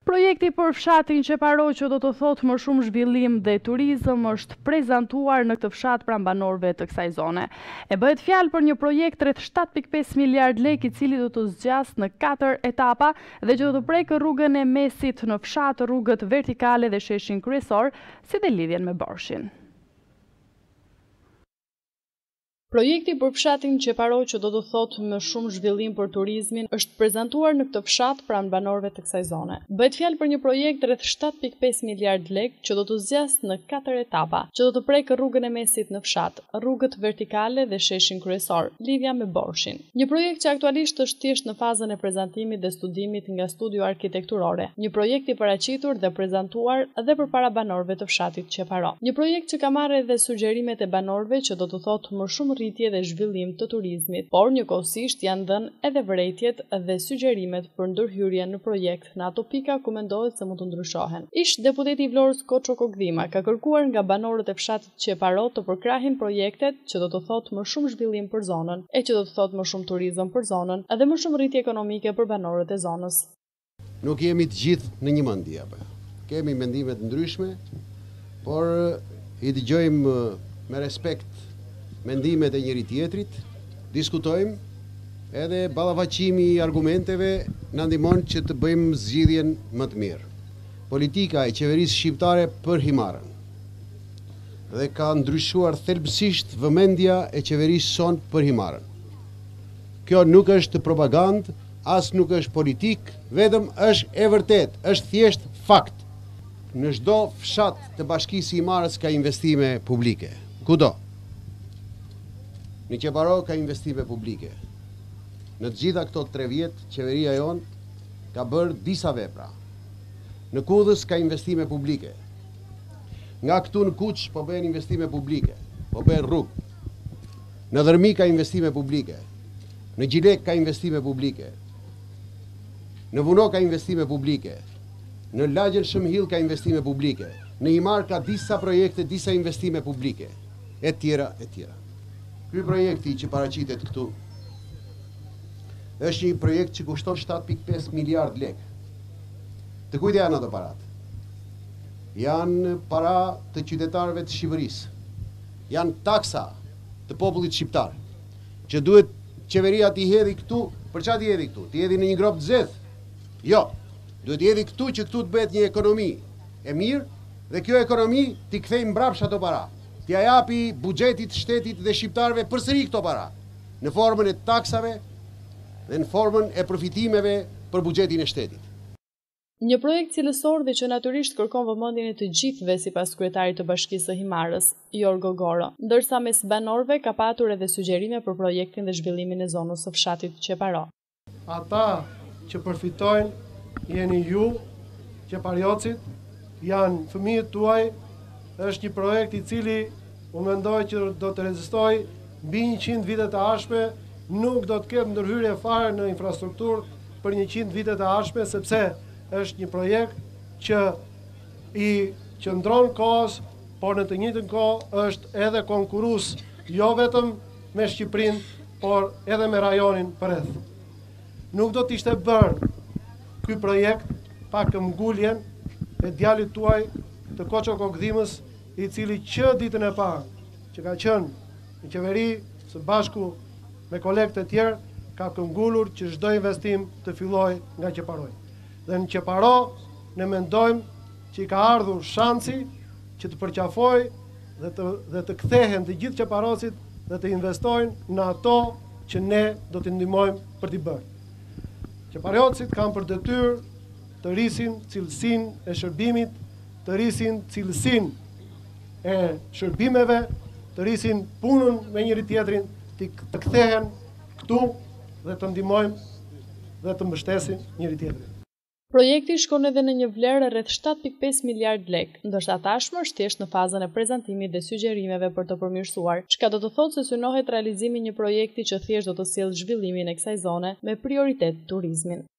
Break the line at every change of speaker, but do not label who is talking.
Projekti për fshatin Qeparo, që do të thotë më shumë zhvillim dhe turizëm, është prezantuar në këtë fshat pranë banorëve të kësaj zone. E bëhet fjalë për një projekt rreth 7.5 miliard lekë, i cili do të zgjas në 4 etapa dhe që do të prekë rrugën e mesit në fshat, rrugët vertikale dhe sheshin kryesor, si dhe lidhjen me Borshin. Projekti për fshatin Qeparo, që do të thotë më shumë zhvillim për turizmin, është prezantuar në këtë fshat pranë banorëve të kësaj zone. Bëhet fjalë për një projekt rreth 7.5 miliard lekë që do të zgjas në 4 etapa, që do të prekë rrugën e mesit në fshat, rrugët vertikale dhe sheshin kryesor, lidhja me Borshin. Një projekt që aktualisht është thjesht në fazën e prezantimit dhe studimit nga studio arkitekturore. Një projekt i paraqitur dhe prezantuar edhe përpara banorëve të fshatit Qeparo. Një projekt që ka marrë edhe sugjerimet e banorëve, që do të thotë më shumë rritje dhe zhvillim të turizmit, por njëkohësisht janë dhënë edhe vërejtjet dhe sugjerimet për ndërhyrje në projekt në ato pika ku mendohet se mund të ndryshohen. Ish deputeti i Vlorës Koço Kogdhima ka kërkuar nga banorët e fshatit Qeparo të përkrahin projektet që do të thotë më shumë zhvillim për zonën, e që do të thotë më shumë turizëm për zonën, edhe më shumë rritje ekonomike për banorët e zonës.
Nuk jemi të gjithë në një mendje, kemi mendime të ndryshme, por i dëgjojmë me respekt mendimet e njëri tjetrit, diskutojmë, edhe ballafaqimi i argumenteve na ndihmon që të bëjmë zgjidhjen më të mirë. Politika e qeverisë shqiptare për Himarën dhe ka ndryshuar thelbësisht vëmendja e qeverisë son për Himarën. Kjo nuk është propagandë, as nuk është politik, vetëm është e vërtet, është thjesht fakt. Në çdo fshat të bashkisë së Himarës ka investime publike. Kudo? Në Qeparo ka investime publike. Në të gjitha këto 3 vjet, qeveria jonë ka bërë disa vepra. Në Kudhës ka investime publike. Nga këtu në Kuç po bëhen investime publike, po bëhen rrugë. Në Dërmi ka investime publike. Në Gjilek ka investime publike. Në Vuno ka investime publike. Në Lagjën Shëmhill ka investime publike. Në Himar ka disa projekte, disa investime publike, e tjera, e tjera. Ky projekti që paraqitet këtu është një projekt që kushton 7.5 miliard lekë. Të kujt janë ato parat? Janë para të qytetarëve të Shqipërisë. Janë taksa të popullit shqiptar, që duhet qeveria t'i hedhë këtu. Për çfarë t'i hedhë këtu? T'i hedhë në një grop të zezë? Jo. Duhet t'i hedhë këtu që këtu të bëhet një ekonomi e mirë dhe kjo ekonomi t'i kthejë mbrapsht ato para. T'ja japi buxhetit shtetit dhe shqiptarëve përsëri këto para, në formën e taksave dhe në formën e përfitimeve për buxhetin e shtetit.
Një projekt cilësor dhe që natyrisht kërkon vëmendjen e të gjithëve sipas kryetarit të Bashkisë së Himarës, Jorgo Goro, ndërsa mes banorëve ka patur edhe sugjerime për projektin dhe zhvillimin e zonës së fshatit Qeparo.
Ata që përfitojnë jeni ju, qepariocit, janë fëmijët tuaj. Është një projekt i cili unë mendoj që do të rezistoj mbi 100 vite të ardhshme, nuk do të ketë ndërhyrje fare në infrastrukturë për 100 vite të ardhshme, sepse është një projekt që i qëndron kohës, por në të njëjtën kohë është edhe konkurrues jo vetëm me Shqipërinë, por edhe me rajonin përreth. Nuk do të ishte bërë ky projekt pa këmbguljen e djalit tuaj të Koço Kogdhimës, i cili që ditën e parë që ka qenë në qeveri së bashku me kolegë të tjerë, ka këmbgulur që çdo investim të fillojë nga Qeparo. Dhe në Qeparo ne mendojmë që i ka ardhur shansi që të përqafojë dhe të kthehen të gjithë qeparocit dhe të investojnë në ato që ne do t'i ndihmojmë për t'i bërë. Qeparocit kanë për detyrë të rrisin cilësinë e shërbimit, të rrisin cilësinë e shërbimeve, të rrisin punën me njëri tjetrin, të kthehen këtu dhe të ndihmojmë dhe të mbështesin njëri tjetrin.
Projekti shkon edhe në një vlerë rreth 7.5 miliard lekë, ndërsa tashmë është thjesht në fazën e prezantimit dhe sugjerimeve për të përmirësuar, çka do të thotë se synohet realizimi një projekti që thjesht do të sjellë zhvillimin e kësaj zone me prioritet turizmin.